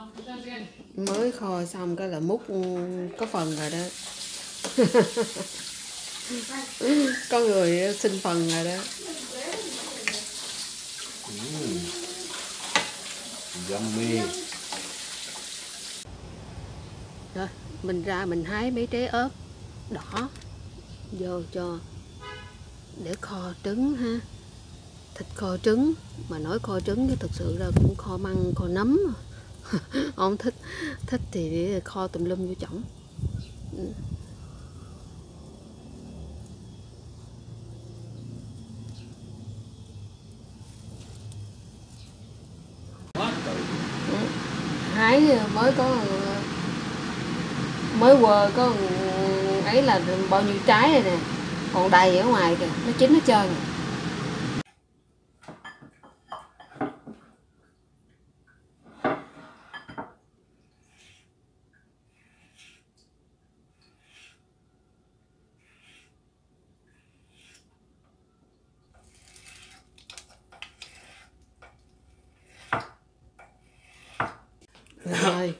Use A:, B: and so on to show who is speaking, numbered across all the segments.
A: Mới kho xong cái là múc có phần rồi đó. Có người xin phần rồi đó.
B: Yummy.
A: Rồi mình ra mình hái mấy trái ớt đỏ vô cho để kho trứng ha. Thịt kho trứng, mà nói kho trứng chứ thực sự là cũng kho măng kho nấm. Không thích thì để kho tùm lum vô chổng. Hái mới quơ có ấy là bao nhiêu trái rồi nè, còn đầy ở ngoài kìa, nó chín hết trơn rồi. Rồi.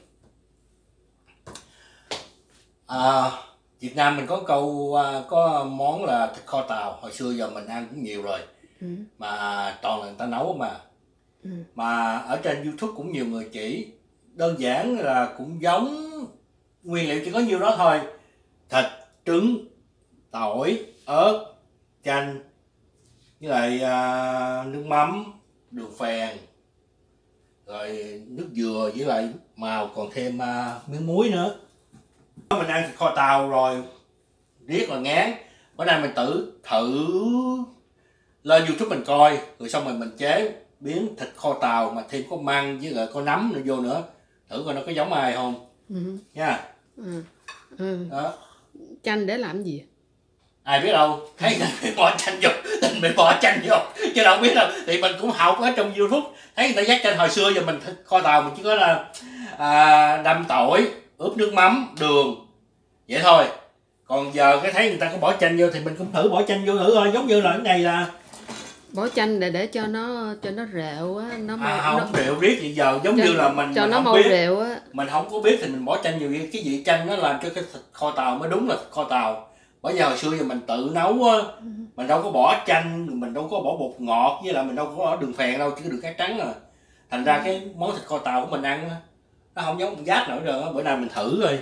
B: Việt Nam mình có câu có món là thịt kho tàu, hồi xưa giờ mình ăn cũng nhiều rồi. Mà toàn là người ta nấu mà. Mà ở trên YouTube cũng nhiều người chỉ, đơn giản là cũng giống, nguyên liệu chỉ có nhiêu đó thôi: thịt, trứng, tỏi, ớt, chanh, với lại nước mắm, đường phèn, rồi nước dừa, với lại màu còn thêm miếng muối nữa. Mình ăn thịt kho tàu rồi riết là ngán, bữa nay mình thử lên YouTube mình coi, rồi xong rồi mình chế biến thịt kho tàu mà thêm có măng với lại có nấm nữa vô nữa, thử coi nó có giống ai không nha. Đó.
A: Chanh để làm gì?
B: Ai biết đâu, thấy người bị bỏ chanh vô mình bị bỏ chanh vô chứ đâu biết đâu. Thì mình cũng học ở trong YouTube, thấy người ta dắt chanh. Hồi xưa giờ mình thịt kho tàu mình chỉ có là đâm tỏi, ướp nước mắm, đường vậy thôi. Còn giờ cái thấy người ta có bỏ chanh vô thì mình cũng thử bỏ chanh vô thử thôi. Giống như là cái này là
A: bỏ chanh để cho nó rệu á, nó
B: không rệu riết vậy. Giờ giống như là mình
A: cho nó
B: không
A: mau
B: biết,
A: rệu á,
B: mình không có biết thì mình bỏ chanh nhiều. Cái vị chanh nó làm cho cái thịt kho tàu mới đúng là thịt kho tàu. Bởi giờ hồi xưa giờ mình tự nấu á, mình đâu có bỏ chanh, mình đâu có bỏ bột ngọt, với lại mình đâu có bỏ đường phèn đâu, chỉ có đường cát trắng à. Thành ra cái món thịt kho tàu của mình ăn á, nó không giống con giáp nữa rồi á. Bữa nay mình thử rồi.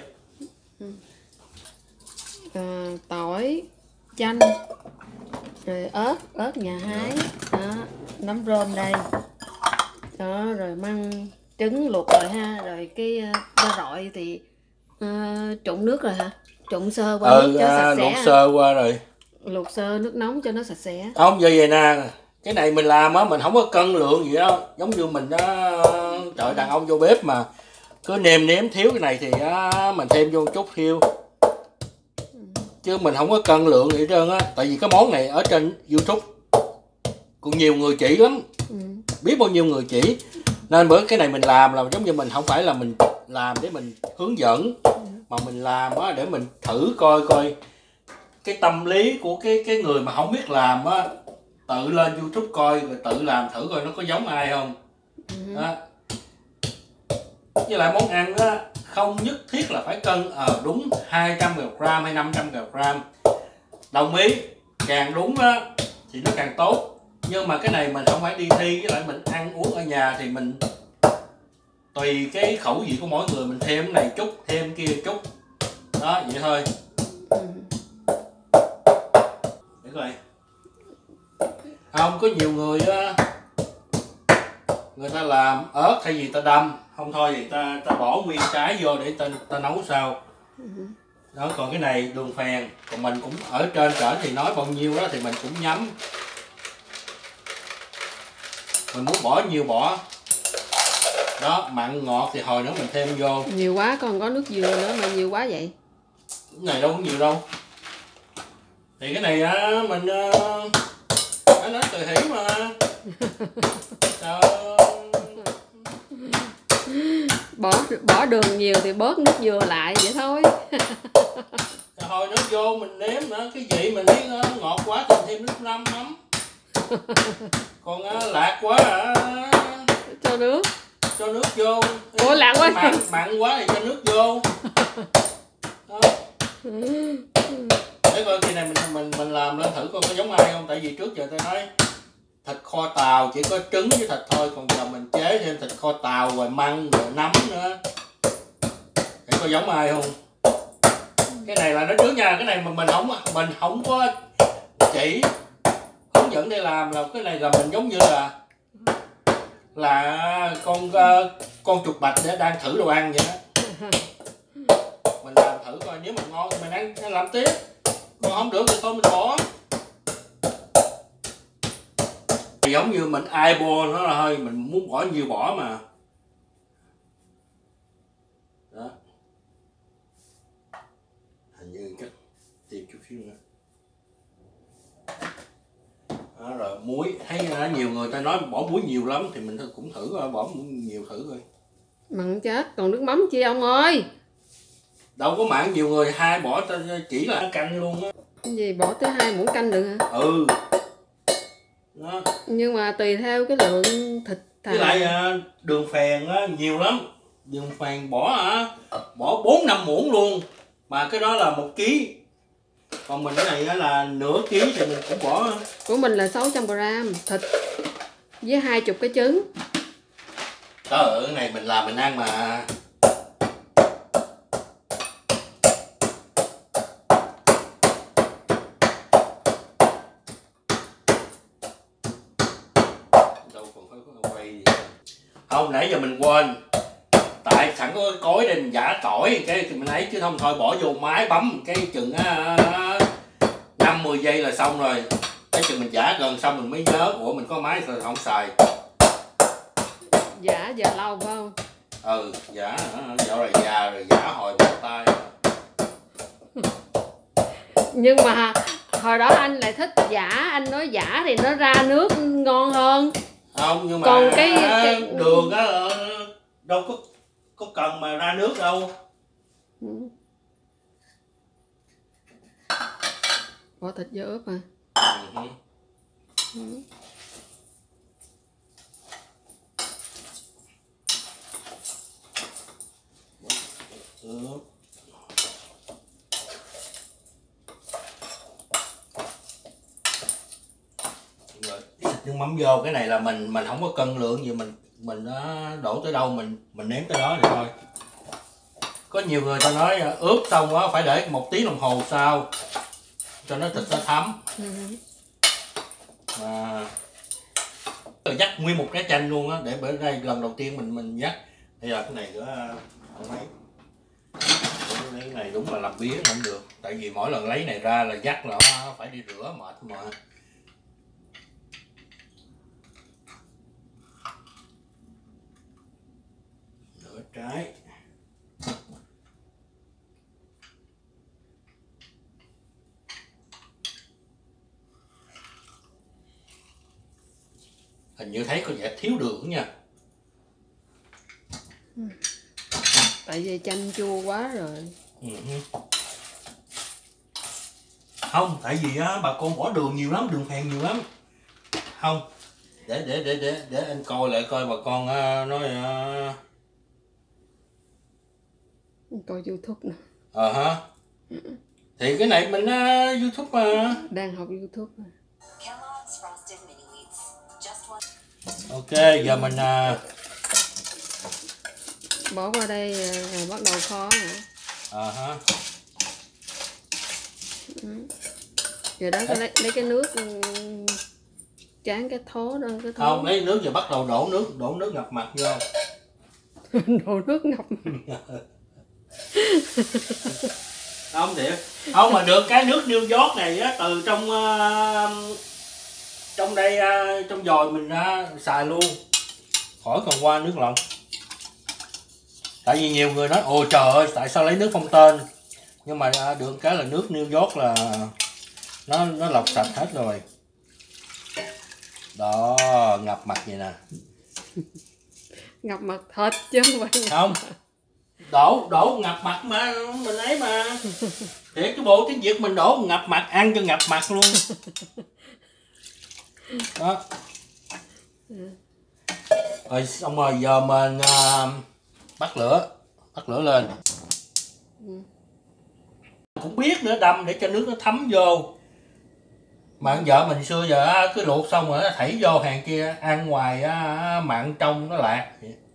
A: tỏi, chanh, rồi ớt nhà hái đó, nấm rơm đây đó, rồi măng, trứng luộc rồi ha, rồi cái ba rọi thì trụng nước rồi hả, trụng sơ qua nước cho sạch sẽ,
B: luộc sơ qua rồi,
A: luộc sơ nước nóng cho nó sạch sẽ.
B: Không giờ vậy nè, cái này mình làm á mình không có cân lượng gì đâu, giống như mình đó, trời, đàn ông vô bếp mà cứ nêm thiếu cái này thì mình thêm vô chút thiêu, chứ mình không có cân lượng gì hết trơn á. Tại vì cái món này ở trên YouTube cũng nhiều người chỉ lắm, biết bao nhiêu người chỉ, nên bữa cái này mình làm là giống như mình không phải là mình làm để mình hướng dẫn, mà mình làm á để mình thử coi cái tâm lý của cái người mà không biết làm á, tự lên YouTube coi rồi tự làm thử coi nó có giống ai không. Đó. Với lại món ăn á không nhất thiết là phải cân đúng 200 g hay 500 g. Đồng ý, càng đúng á thì nó càng tốt, nhưng mà cái này mình không phải đi thi, với lại mình ăn uống ở nhà thì mình tùy cái khẩu vị của mỗi người, mình thêm cái này chút, thêm kia chút đó, vậy thôi. Để coi, không có nhiều người á, người ta làm ớt thay vì ta đâm, không thôi thì ta bỏ nguyên trái vô để ta nấu sau. Đó, còn cái này đường phèn, còn mình cũng ở trên trển thì nói bao nhiêu đó thì mình cũng nhắm, mình muốn bỏ nhiêu bỏ. Đó, mặn ngọt thì hồi nữa mình thêm vô.
A: Nhiều quá còn có nước dừa nữa mà nhiều quá vậy.
B: Cái này đâu có nhiều đâu. Thì cái này á mình nói từ hỉ mà. Sao
A: bỏ đường nhiều thì bớt nước dừa lại vậy thôi.
B: Hồi nước vô mình nếm nữa, cái vị mình thấy nó ngọt quá thì thêm nước mắm. Còn lạc quá
A: cho nước
B: cho nước vô.
A: Ủa lạc quá.
B: Mặn quá thì cho nước vô. Đó. Để coi khi này mình làm lên thử coi có giống ai không. Tại vì trước giờ tôi nói thịt kho tàu chỉ có trứng với thịt thôi, còn giờ mình chế thêm thịt kho tàu rồi măng rồi nấm nữa. Để coi giống ai không. Cái này là nói trước nha, cái này mình không có chỉ hướng dẫn để làm, là cái này là mình giống như là con chuột bạch để đang thử đồ ăn vậy đó. Mình làm thử coi, nếu mà ngon thì mình ăn làm tiếp, còn không được thì thôi mình bỏ. Thì giống như mình eyeball nó là hơi mình muốn bỏ nhiều bỏ mà. Đó. Hình như chắc tìm chút xíu nữa. Đó, rồi muối, thấy nhiều người ta nói bỏ muối nhiều lắm thì mình cũng thử bỏ muối nhiều thử coi.
A: Mặn chết, còn nước mắm chi ông ơi.
B: Đâu có mặn, nhiều người hai bỏ chỉ là canh luôn á.
A: Cái gì bỏ tới 2 muỗng canh được hả?
B: Ừ. Đó.
A: Nhưng mà tùy theo cái lượng thịt.
B: Với lại đường phèn á nhiều lắm. Đường phèn bỏ 4-5 muỗng luôn. Mà cái đó là 1 ký. Còn mình cái này á là nửa ký thì mình cũng bỏ.
A: Của mình là 600g thịt với 20 cái trứng.
B: Trời ơi, cái này mình làm mình ăn mà. Đâu còn phải quay gì. Không, nãy giờ mình quên. Tại sẵn có cối đây mình giả tỏi cái mình ấy, chứ không thôi bỏ vô máy bấm cái chừng 5-10 giây là xong rồi. Cái chừng mình giả gần xong mình mới nhớ ủa mình có máy rồi không xài.
A: Giả giờ lâu phải không?
B: Ừ, giả dạo này già rồi, giả hồi bắt tay.
A: Nhưng mà hồi đó anh lại thích giả, anh nói giả thì nó ra nước ngon hơn.
B: Không, nhưng mà
A: còn cái
B: đường á đâu có cần mà ra nước đâu.
A: Bỏ thịt vô ướp à.
B: Nước mắm vô, cái này là mình không có cân lượng gì, mình đổ tới đâu mình ném tới đó thì thôi. Có nhiều người ta nói ướp xong á phải để 1 tiếng đồng hồ sau cho nó thịt nó thấm. Dắt nguyên một cái chanh luôn á, để bữa nay lần đầu tiên mình dắt. Bây giờ cái này nữa mấy cái này đúng là làm biếng không được, tại vì mỗi lần lấy này ra là dắt là phải đi rửa mệt mà. Nửa trái. Hình như thấy có vẻ thiếu đường nha.
A: Tại vì chanh chua quá rồi.
B: Không, tại vì á bà con bỏ đường nhiều lắm, đường phèn nhiều lắm. Không. Để anh coi lại coi bà con nói
A: coi YouTube nè.
B: Thì cái này mình YouTube mà.
A: Đang học YouTube mà.
B: Ok, giờ mình
A: bỏ qua đây rồi bắt đầu kho hả? Giờ đó lấy cái nước chán cái thố đó, cái thố.
B: Không, lấy nước giờ bắt đầu đổ nước ngập mặt vô.
A: Đổ nước ngập.
B: Không thiệt. Không mà được cái nước New York này á, từ trong đây trong dòi mình xài luôn, khỏi còn qua nước lọc. Tại vì nhiều người nói ồ trời ơi tại sao lấy nước không tên, nhưng mà được cái là nước New York là nó lọc sạch hết rồi. Đó, ngập mặt vậy nè.
A: Ngập mặt thịt chứ không phải
B: không đổ ngập mặt mà mình ấy mà. Thiệt cái bộ tiếng Việt mình đổ ngập mặt, ăn cho ngập mặt luôn. Đó. Rồi xong rồi giờ mình bắt lửa lên. Cũng biết nữa, đâm để cho nước nó thấm vô. Mà vợ mình xưa giờ cứ luộc xong rồi thảy vô, hàng kia ăn ngoài mặn trong nó lạc.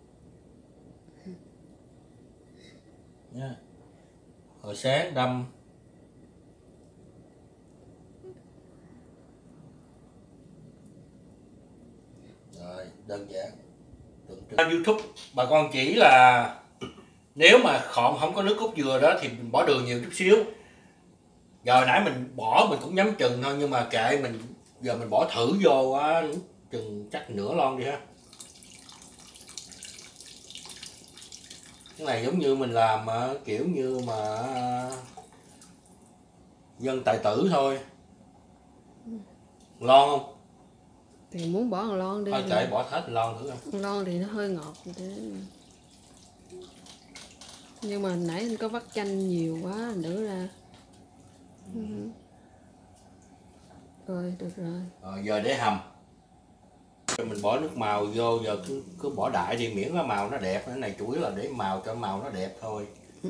B: Rồi sáng đâm. Rồi đơn giản. YouTube bà con chỉ là nếu mà không có nước cốt dừa đó thì mình bỏ đường nhiều chút xíu. Giờ nãy mình bỏ mình cũng nhắm chừng thôi, nhưng mà kệ mình, giờ mình bỏ thử vô chừng chắc nửa lon đi ha. Cái này giống như mình làm kiểu như mà dân tài tử thôi. Lon không?
A: Thì muốn bỏ một lon đi.
B: Thôi kệ bỏ hết lon thử không?
A: Lon thì nó hơi ngọt thế. Nhưng mà nãy anh có vắt chanh nhiều quá nữa ra. Rồi được rồi.
B: Rồi giờ để hầm. Mình bỏ nước màu vô, giờ cứ bỏ đại đi miễn cái màu nó đẹp. Cái này chủ yếu là để màu cho màu nó đẹp thôi.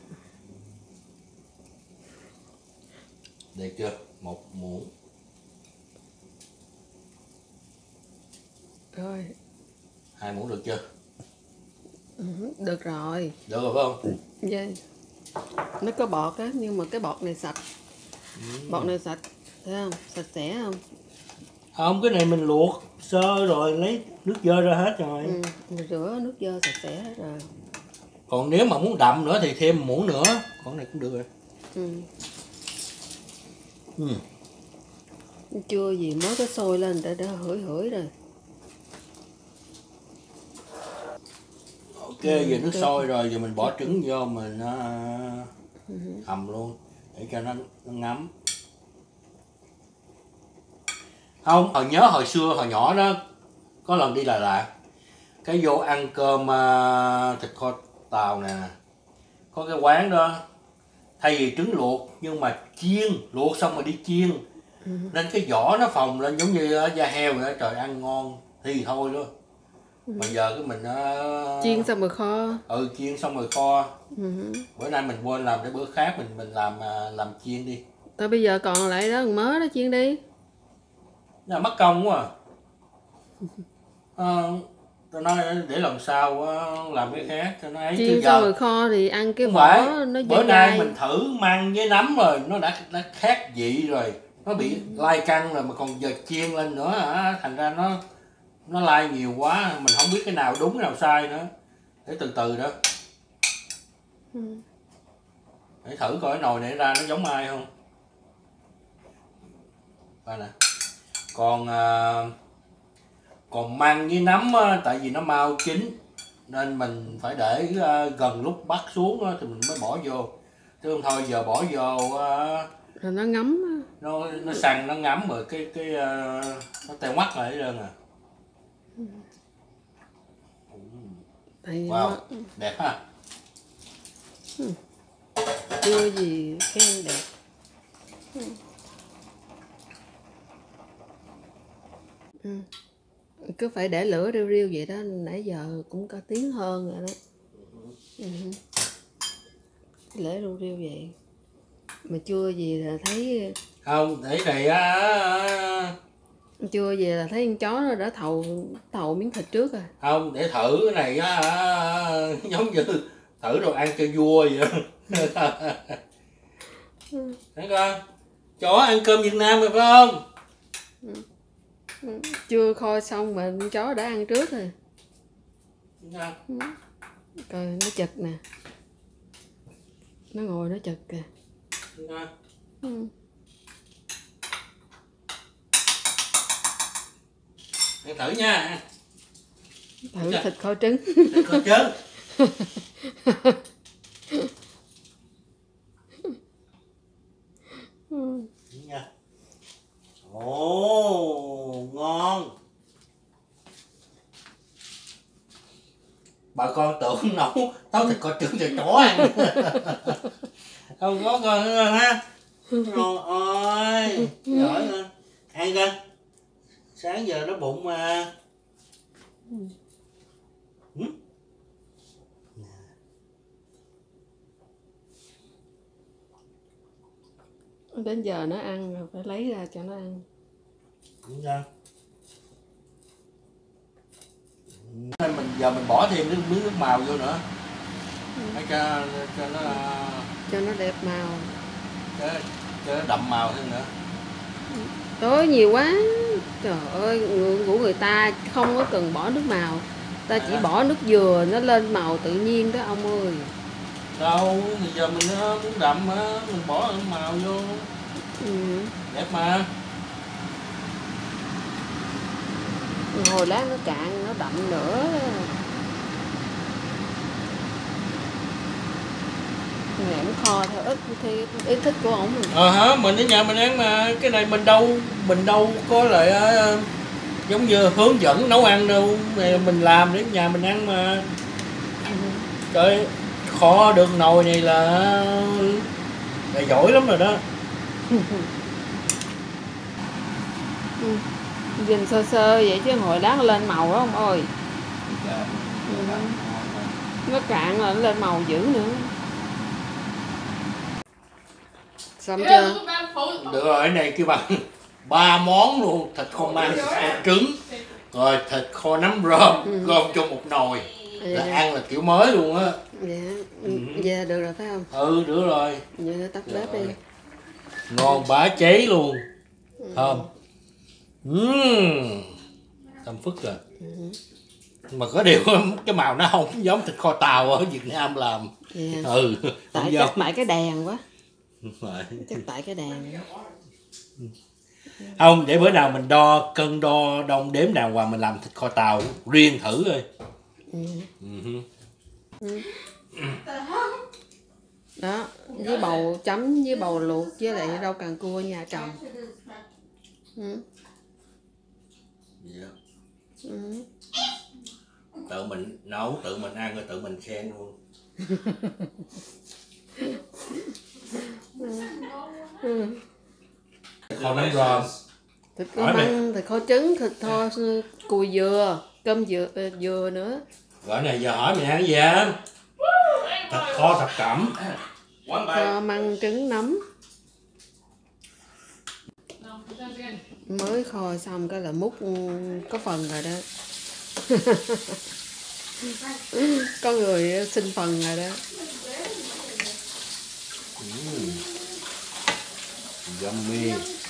B: Được chưa? 1 muỗng.
A: Rồi.
B: 2 muỗng được chưa?
A: Được rồi.
B: Được rồi phải không?
A: Dạ. Nó có bọt á, nhưng mà cái bọt này sạch. Bọt này sạch, thấy không? Sạch sẽ không?
B: Không, cái này mình luộc sơ rồi lấy nước dơ ra hết rồi.
A: Mình rửa nước dơ sạch sẽ hết rồi.
B: Còn nếu mà muốn đậm nữa thì thêm 1 muỗng nữa. Còn này cũng được rồi.
A: Chưa gì mới có sôi lên đã hửi rồi.
B: Ok, giờ nước sôi rồi, giờ mình bỏ trứng vô mình hầm luôn để cho nó ngấm. Không, hồi xưa hồi nhỏ đó có lần đi Đà Lạt, cái vô ăn cơm thịt kho tàu nè, có cái quán đó thay vì trứng luộc nhưng mà chiên, luộc xong rồi đi chiên, nên cái vỏ nó phồng lên giống như da heo vậy đó. Trời, ăn ngon thì thôi đó. Mà giờ cái mình
A: chiên xong rồi kho.
B: Chiên xong rồi kho. Bữa nay mình quên làm, để bữa khác mình làm chiên đi.
A: Thôi bây giờ còn lại đó mớ đó chiên đi.
B: Nó mất công quá tôi nói để lần sau làm cái khác cho nó ấy.
A: Chiên xong rồi kho thì ăn cái vỏ
B: phải,
A: nó
B: bữa nay mình thử măng với nấm rồi nó đã khác vị rồi, nó bị lai căng rồi, mà còn giờ chiên lên nữa thành ra nó lai nhiều quá, mình không biết cái nào đúng cái nào sai nữa. Để từ từ đó. Để thử coi cái nồi này ra nó giống ai không. Coi nè. Còn măng với nấm tại vì nó mau chín nên mình phải để gần lúc bắt xuống thì mình mới bỏ vô, chứ không thôi giờ bỏ vô
A: rồi nó ngấm,
B: nó săn nó ngấm rồi cái nó teo mắt lại hết trơn à. Wow, đẹp ha.
A: chưa gì khen đẹp. Cứ phải để lửa riu riu vậy đó, nãy giờ cũng có tiếng hơn rồi đó. Để riu riu vậy mà chưa gì là thấy
B: Không, để này
A: chưa gì là thấy con chó nó đã thầu miếng thịt trước rồi.
B: Không, để thử cái này giống như thử rồi ăn cho vui vậy. Thấy coi, chó ăn cơm Việt Nam rồi phải không?
A: Chưa kho xong mà con chó đã ăn trước rồi. Coi nó chật nè, nó ngồi nó chật kìa.
B: Ăn thử nha.
A: Thử thịt kho trứng.
B: Thịt kho trứng. Ồ, ngon. Bà con tưởng nấu thịt kho trứng cho chó ăn. Không có con ha. Ngon ơi, giỏi hơn. Ăn coi. Sáng giờ nó bụng mà.
A: Đến giờ nó ăn rồi phải lấy ra cho nó ăn.
B: Đúng sao? Nên giờ mình bỏ thêm miếng nước màu vô nữa. Để
A: cho nó đẹp màu.
B: Cho nó đậm màu hơn nữa.
A: Tối nhiều quá. Trời ơi, của người ta không có cần bỏ nước màu. Ta chỉ bỏ nước dừa nó lên màu tự nhiên đó ông ơi.
B: Đâu, thì giờ mình muốn đậm á, mình bỏ nước màu vô. Đẹp mà.
A: Hồi lát nó cạn, nó đậm nữa. Mẹ muốn kho theo ý thích của ổng.
B: Mình ở nhà mình ăn mà, cái này mình đâu có lại giống như hướng dẫn nấu ăn đâu, mình làm để nhà mình ăn mà. Trời, kho được nồi này là giỏi lắm rồi đó.
A: Nhìn sơ sơ vậy chứ hồi lát nó lên màu đó ông ơi. Nó cạn là nó lên màu dữ nữa. Xong chưa?
B: Được rồi, cái này kêu bằng 3 món luôn, thịt kho mang, thịt kho trứng, rồi thịt kho nấm rơm, gom trong một nồi. Là ăn là kiểu mới luôn á.
A: Dạ, được rồi phải không?
B: Ừ, được rồi.
A: Giờ tắt bếp đi.
B: Ngon bá cháy luôn. Thơm. Thơm phức rồi. Mà có điều cái màu nó không giống thịt kho tàu ở Việt Nam làm.
A: Tại cái đèn quá. Chắc tại cái đèn.
B: Không, để bữa nào mình cân đo đong đếm đàng hoàng, mình làm thịt kho tàu riêng thử thôi.
A: Đó, với bầu chấm với bầu luộc với lại rau càng cua nhà trồng.
B: Tự mình nấu, tự mình ăn rồi tự mình khen luôn. Kho nấm rơm,
A: thịt kho măng, thịt kho trứng, thịt kho cùi dừa, cơm dừa nữa.
B: Gọi này giờ hỏi mình ăn gì á? Thịt kho thập cẩm,
A: kho măng trứng nấm. Mới kho xong cái là múc có phần rồi đó. Có người xin phần rồi đó.
B: Yummy.